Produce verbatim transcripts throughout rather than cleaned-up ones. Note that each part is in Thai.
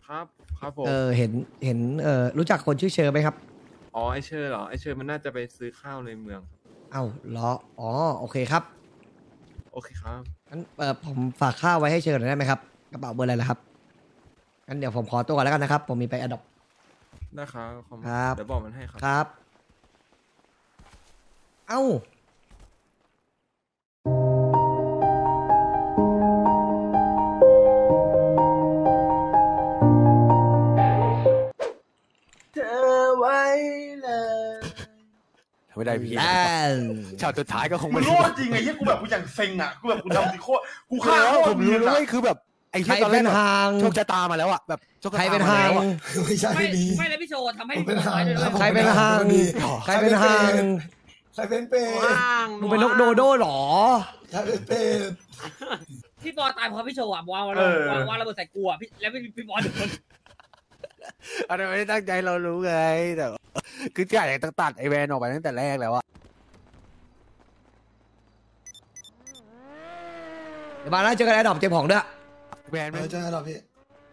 ครับครับผมเออเห็นเห็นเออรู้จักคนชื่อเชอร์ไหมครับอ๋อไอเชอร์เหรอไอเชอร์มันน่าจะไปซื้อข้าวในเมืองครับเอ้าเหรออ๋อโอเคครับโอเคครับงั้นเออผมฝากข้าวไว้ให้เชอร์หน่อยได้ไหมครับกระเป๋าเบอร์อะไรล่ะครับงั้นเดี๋ยวผมขอตัวก่อนแล้วกันนะครับผมมีไปอดอปได้ครับขอบคุณครับเดี๋ยวบอกมันให้ครับครับเอ้าเธอไว้เลยไม่ได้พี่ฉากสุดท้ายก็คงไม่รอดจริงไงที่กูแบบกูอย่างเซ็งอ่ะกูแบบกูทำสิโคกูฆ่าผมรู้เลยคือแบบไอ้ที่ตอนแรกโชคชะตามาแล้วอ่ะแบบใครเป็นหางไม่ใช่ไม่มีไม่เลยพี่โชว์ทำให้เป็นหางใครเป็นหางใครเป็นหางใครเป็นเป็ดมึงเป็นนกโดโด้หรอใครเป็นเป็ดพี่บอลตายเพราะพี่โชว์อ่ะวางวางวางระเบิดใส่กูอ่ะพี่แล้วพี่พี่บอลโดนอันนี้ไม่ได้ตั้งใจเรารู้ไงแต่คือจ่ายต้องตัดไอแวนออกไปตั้งแต่แรกแล้วอะเดี๋ยวมาแล้วเจอกันไอ้ดอกเจ็บของด้วยแวนไม่เจอกันหรอพี่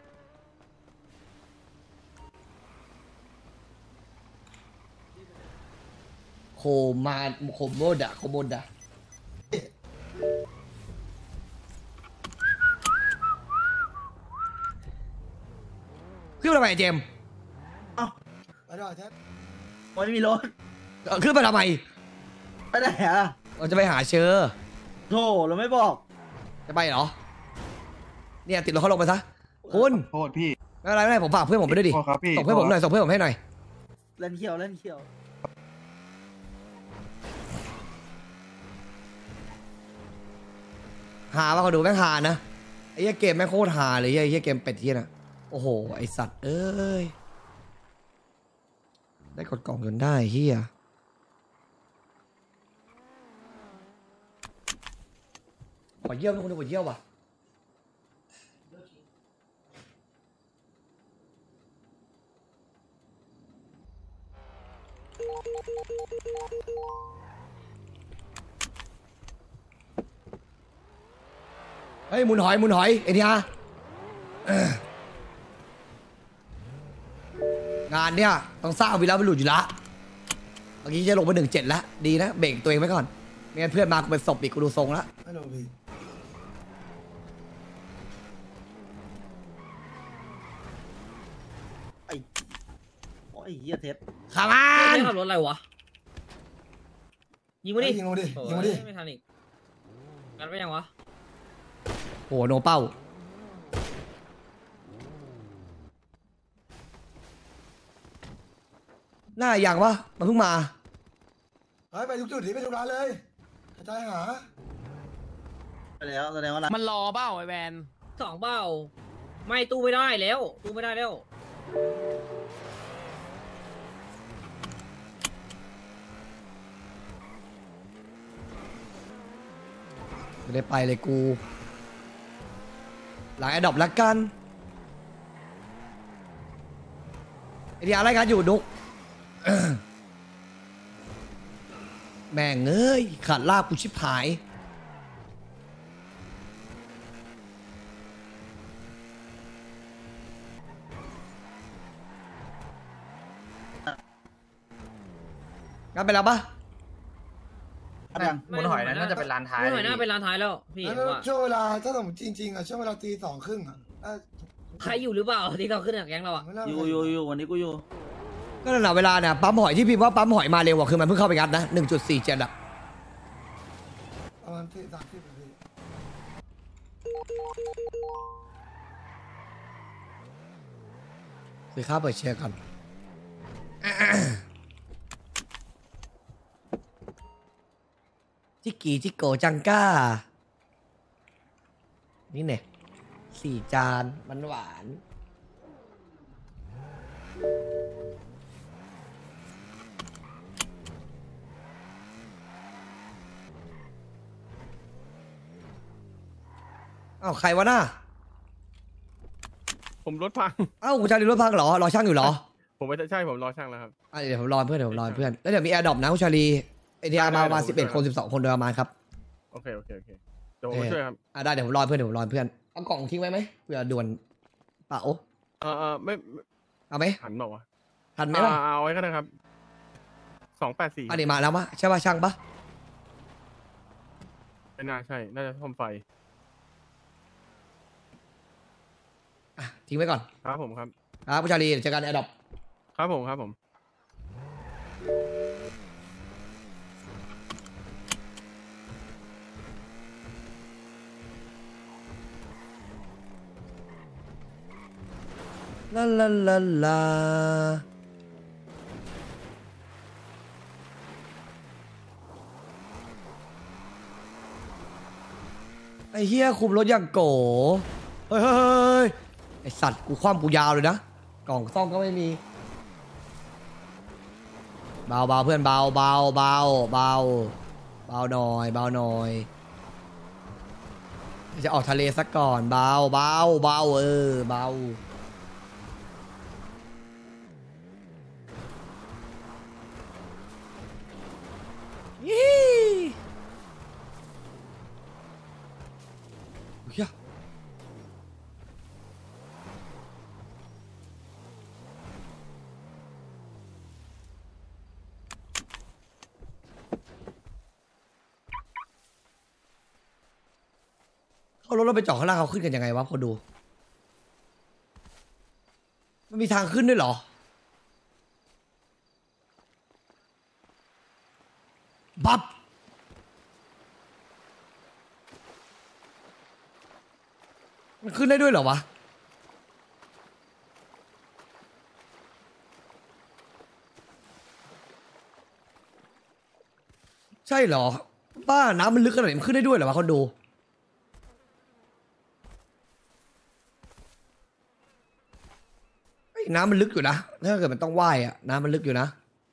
โคมาโคโมดะโคโมดะขึ้นมาทำไมเจมอ้าวไปหน่อยแท็บมันไม่มีรถขึ้นมาทำไมไปไหนอ่ะเราจะไปหาเชอร์โธ่เราไม่บอกจะไปเหรอเนี่ยติดรถเขาลงไปซะคุณโทษพี่ไม่เป็นไรไม่เป็นไรผมฝากเพื่อนผมไปด้วยดิส่งเพื่อนผมหน่อยส่งเพื่อนผมให้หน่อยเล่นเขียวเล่นเขียวหาว่าเขาดูแม่งหานะไอ้เหี้ยเกมแม่งโคตรหาเลยไอ้เหี้ยเกมเป็ดเหี้ยนะโอ้โหไอสัตว์เอ้ยได้กดกล่องจนได้เหี้ยขอเยี่ยมทุกคนขอเยี่ยมว่ะเฮ้ยหมุนหอยหมุนหอยเอทีอาร์งานเนี่ยต้องสร้างวีรบุรุษอยู่ละเมื่อกี้จะลงไปหนึ่งเจ็ดแล้วดีนะเบรกตัวเองไว้ก่อนไม่งั้นเพื่อนมากูเป็นศพอีกกูดูทรงแล้วไม่ลงพี่ไอ้โอ้ยเหี้ยเท็ดขามันขับรถอะไรวะยิงมาดิยิงมาดิยิงมาดิไม่ทันอีกกันไปยังวะโหโนเป้าหน้าอย่างวะมันเพิ่งมาไปไปทุกจุดดิไปทุกร้านเลยกระจายหาไปแล้วแสดงว่ามันรอเบ้าไอแวนสองเบ้าไม่ตู้ไม่ได้แล้วตู้ไม่ได้แล้วไม่ได้ไปเลยกูหลังแอดดอปละกันไอเดียอะไรกันอยู่ดุกแม่งเอ้ยขาดลาบกูชิบหายงั้นไปแล้วปะมุนหอยนั้นน่าจะเป็นร้านท้ายมุนหอยน่าเป็นร้านท้ายแล้วพี่ว่าช่วงเวลาถ้าสมมติจริงๆอ่ะช่วงเวลาตีสองครึ่งอ่ะใครอยู่หรือเปล่าที่เราขึ้นจากแก๊งเราอ่ะอยู่อยู่อยู่วันนี้กูอยู่ก็นั่นแหละเวลาเนี่ยปั๊มหอยที่พิมพ์ว่าปั๊มหอยมาเร็วกว่าคือมันเพิ่งเข้าไปงัดนะหนึ่งจุดสี่เจ็ดอะประมาณที่สามสิบนาทีคือข้าเปิดเชียร์กันจิกกี้จิกโกจังก้านี่เนี่ยสี่จานมันหวานอ้าวใครวะน่ะผมรถพังอ้าวกูชาลีรถพังเหรอรอช่างอยู่เหรอผมไม่ใช่ผมรอช่างแล้วครับเดี๋ยวผมรอเพื่อนเดี๋ยวผมรอเพื่อนแล้วเดี๋ยวมีแอร์ดรอปนะคุณชาลีไอทีอาร์มาประมาณสิบเอ็ดคนสิบสองคนโดยประมาณครับโอเคโอเคโอเคเดี๋ยวผมช่วยครับอ่าได้เดี๋ยวผมรอเพื่อนเดี๋ยวผมรอเพื่อนเอากล่องทิ้งไว้ไหมเผื่อด่วนเปล่าเออเออไม่ไม่เอาไหมหันบอกว่าวะทันไหมอ่าล่ะเอาไว้ก็ได้ครับสองแปดสี่อันนี้มาแล้วมะใช่ป่ะช่างปะไม่น่าใช่ น่าจะซ่อมไฟอ่ะทิ้งไว้ก่อนครับผมครับครับผู้ชาลีเดี๋ยวเจอกันแอดดอปครับผมครับผมลาลาลาลาไอ้เฮียคุมรถอย่างโกเฮ้ยเฮ้ยเฮ้ยไอสัตว์กูคว่ำกูยาวเลยนะกล่องซ่อมก็ไม่มีเบาเบาเพื่อนเบาเบาเบาเบาเบาหน่อยเบาหน่อยจะออกทะเลสักก่อนเบาเบาเบาเออเบายี่เฮียเขารถเราไปจอดข้างล่างเขาขึ้นกันยังไงวะพอดูมันมีทางขึ้นด้วยเหรอบับมันขึ้นได้ด้วยเหรอวะใช่เหรอบ้าน้ำมันลึกขนาดนี้มันขึ้นได้ด้วยเหรอวะคนดูเฮ้ยน้ำมันลึกอยู่นะถ้าเกิดมันต้องว่ายอะน้ำมันลึกอยู่นะ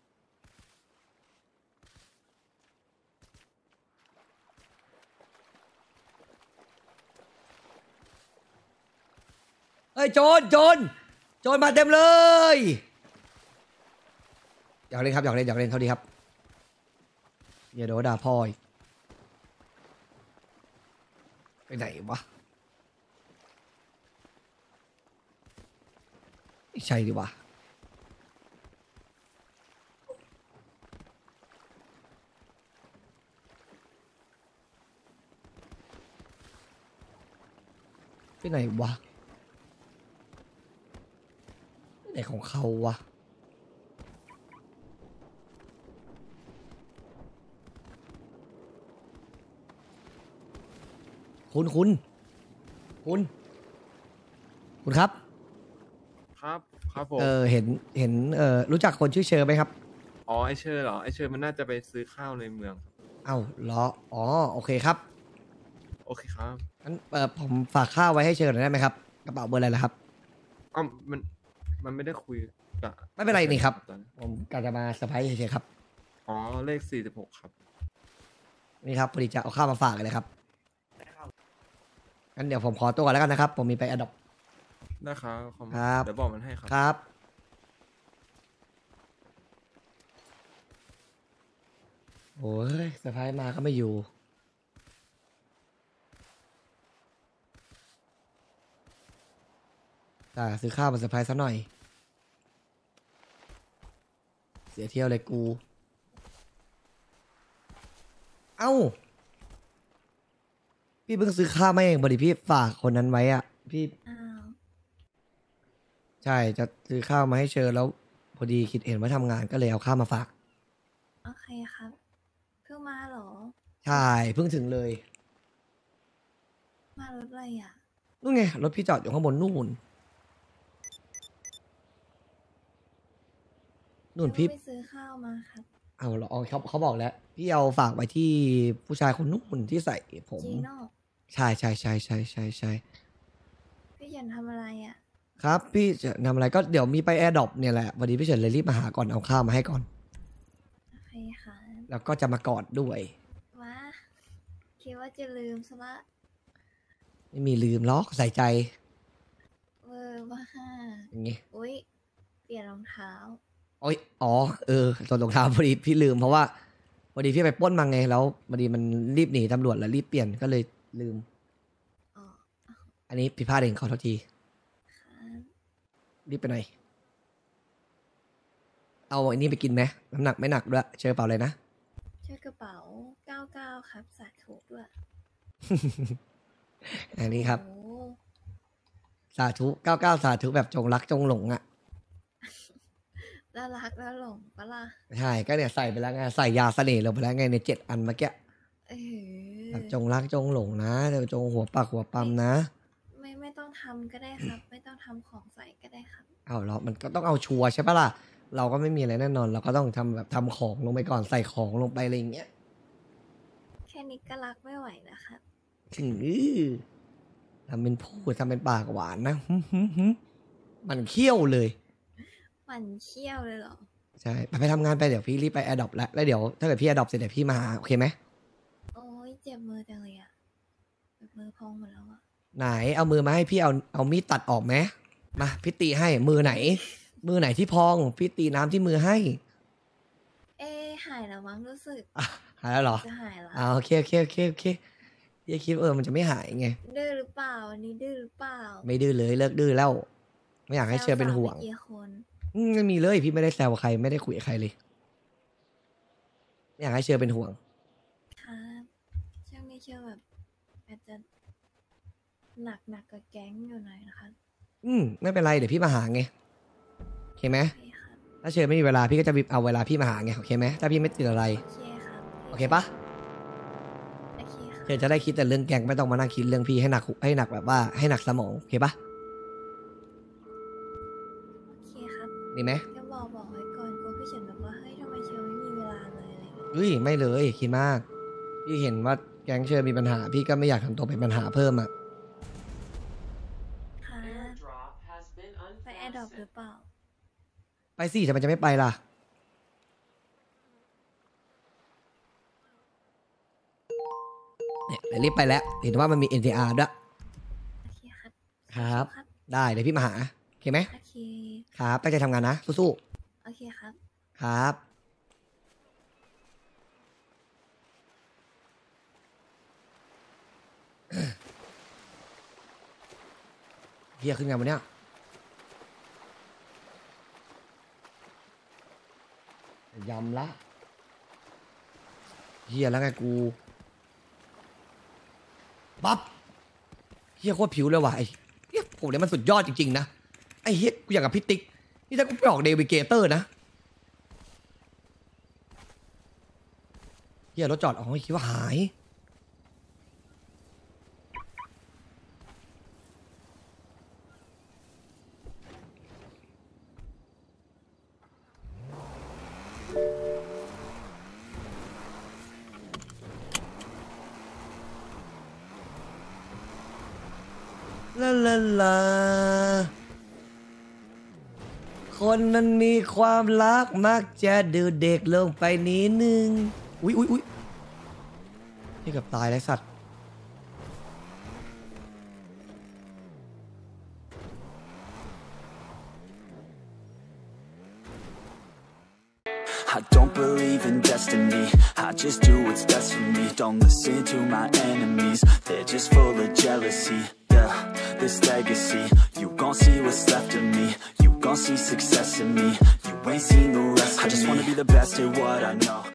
เฮ้ยโจรโจรโจรมาเต็มเลยอยากเล่นครับอยากเล่นอยากเล่นเท่าดีครับอย่าโดนด่าพ่ออีกไปไหนวะไม่ใช่ดิวะไปไหนวะไหนของเขาวะคุณคุณคุณคุณครับครับ ครับผมเออเห็นเห็นเออรู้จักคนชื่อเชอร์ไหมครับอ๋อไอเชอร์เหรอไอเชอร์มันน่าจะไปซื้อข้าวในเมืองครับเอ้าเหรออ๋อโอเคครับโอเคครับงั้นเออผมฝากข้าวไว้ให้เชอร์หน่อยได้ไหมครับกระเป๋าเบอร์อะไรล่ะครับอ้าวมันมันไม่ได้คุยกับไม่เป็นไรนี่ครับตอนนี้ผมกะจะมาเซอร์ไพรส์เฉยๆครับอ๋อเลขสี่สิบหกครับนี่ครับพอดีจะเอาข้าวมาฝากเลยครับงั้นเดี๋ยวผมขอตัวก่อนแล้วกันนะครับ ผมมีไปอดอปได้ครับขอบณครับเดี๋ยวบอกมันให้ครับครับโอ้ยเซอร์ไพรส์มาก็ไม่อยู่แต่ซื้อข้าวมาเซอร์ไพรส์ซะหน่อย เสียเที่ยวเลยกู เอ้า พี่เพิ่งซื้อข้าวมาเองพอดีพี่ฝากคนนั้นไว้อะพี่อ้าวใช่จะซื้อข้าวมาให้เชิญแล้ว พอดีคิดเห็นว่าทำงานก็เลยเอาข้าวมาฝากโอเคครับ เพิ่งมาเหรอใช่ เพิ่งถึงเลยมารถอะไรอ่ะนู่นไง รถพี่จอดอยู่ข้างบนนู่น นู่นพี่ไปซื้อข้าวมาครับเอาเหรออ๋อเขาเขาบอกแล้ว พี่เอาฝากไว้ที่ผู้ชายคนนู่นที่ใส่ผมจีโน่ใช่ใช่ใช่ใช่ใช่ใช่พี่หยันทำอะไรอ่ะครับ พี่จะทำอะไรก็เดี๋ยวมีไปแอร์ดรอปเนี่ยแหละพอดีพี่เฉินเลยรีบมาหาก่อนเอาข้าวมาให้ก่อนโอเคค่ะแล้วก็จะมากอดด้วยว้าคิดว่าจะลืมซะละไม่มีลืมล็อกใส่ใจเวอร์ว่าอย่างงี้อุ๊ย เปลี่ยนรองเท้าโอ้ยอ๋อเออส่วนรองเท้าพอดีพี่ลืมเพราะว่าพอดีพี่ไปปล้นมาไงแล้วพอดีมันรีบหนีตำรวจแล้วรีบเปลี่ยนก็เลยลืมอ๋ออันนี้ผิดพลาดเองขอโทษทีครับรีบไปไหนเอาไอ้นี่ไปกินไหมน้ำหนักไม่หนักด้วยเจอกระเป๋าเลยนะเจอกระเป๋าเก้าเก้าครับสาธุด้วยอันนี้ครับโอ้สาธุเก้าเก้าสาธุแบบจงรักจงหลงอ่ะแล้วรักแล้วหลงปะล่ะใช่ก็เนี่ยใส่ไปแล้วไงใส่ยาเสน่ห์ลงไปแล้วไงในเจ็ดอันเมื่อกี้เออแบบจงรักจงหลงนะแต่จงหัวปากหัวปั๊มนะไม่ไม่ต้องทำก็ได้ครับ ไม่ต้องทำของใส่ก็ได้ครับเอาเหรอมันก็ต้องเอาชัวร์ใช่ปะล่ะเราก็ไม่มีอะไรแน่นอน เราก็ต้องทำแบบทำของลงไปก่อนใส่ของลงไปอะไรอย่างเงี้ยแค่นี้ก็รักไม่ไหวนะครับถึงทำเป็นพูดทำเป็นปากหวานนะหึหึหึมันเขี้ยวเลยมันเชี่ยวเลยเหรอใช่ไปไปทำงานไปเดี๋ยวพี่รีบไปแอร์ดรอปแล้วแล้วเดี๋ยวถ้าเกิดพี่แอร์ดรอปเสร็จเดี๋ยวพี่มาหาโอเคไหมโอ้ยเจ็บมือจังเลยอะแบบมือพองหมดแล้วอะไหนเอามือมาให้พี่เอาเอามีดตัดออกไหมมาพี่ตีให้มือไหน มือไหนที่พองพี่ตีน้ำที่มือให้เอ๊ะหายแล้วมั้งรู้สึกอ่ะหายแล้วเหรอจะหายแล้วอ่าโอเคโอเคโอเคโอเคพี่คิดว่าเออมันจะไม่หายไงดื้อหรือเปล่าอันนี้ดื้อหรือเปล่าไม่ดื้อเลยเลิกดื้อแล้ว ไม่อยากให้เชื่อเป็นห่วงแซสาไปกี่คนอืมไม่มีเลยพี่ไม่ได้แซวใครไม่ได้คุยกับใครเลยไม่อยากให้เชื่อเป็นห่วงครับช่วงนี้เชื่อแบบอาจจะหนักหนักกับแก๊งอยู่หน่อยนะคะอืมไม่เป็นไรเดี๋ยวพี่มาหาไงโอเคไหมโอเคครับถ้าเชิญไม่มีเวลาพี่ก็จะเอาเวลาพี่มาหาไงโอเคไหมถ้าพี่ไม่ติดอะไรโอเคครับโอเคปะโอเคครับเชิญจะได้คิดแต่เรื่องแกงไม่ต้องมานั่งคิดเรื่องพี่ให้หนักให้หนักแบบว่าให้หนักสมองโอเคปะโอเคครับดีไหมจะบอกบอกไว้ก่อนกลัวพี่เฉินแบบว่าเฮ้ยทำไมเชลไม่มีเวลาเลยอะไรอย่างเงี้ยเฮ้ยไม่เลยคิดมาก พี่เห็นว่าแกงเชิญมีปัญหา พี่ก็ไม่อยากทำตัวเป็นปัญหาเพิ่มอ่ะครับไปแอร์ดรอปหรือเปล่าไปสิทำไมจะไม่ไปล่ะเนี่ยเดี๋ยวรีบไปแล้วเห็นว่ามันมี เอ็น ที อาร์ ด้วยโอเคครับครับครับได้เดี๋ยวพี่มาหาโอเคไหมโอเคครับตั้งใจทำงานนะสู้โอเคครับๆครับเฮียขึ้นงานวันเนี้ยยำละเฮียแล้วไงกูปั๊บเฮียโคตรผิวเลยว่ะไอ้เฮียผมเนี่ยมันสุดยอดจริงๆนะไอ้เฮียกูอยากกับพี่ติ๊กนี่ถ้ากูไปออกเดวิเกเตอร์นะเฮียรถจอดอ๋อคิดว่าหายลาลาลาคนมันมีความรักมักจะดูเด็กลงไปนิดนึงอุ๊ยอุ๊ยอุ๊ยนี่เกับตายแล้วสัตว์ I don't believe in destiny, I just do what's best for me. Don't listen to my enemies, they're just full of jealousy. Yeah, this legacy, you gon' see what's left of me. You gon' see success in me, you ain't seen the rest of me. I just wanna be the best at what I know.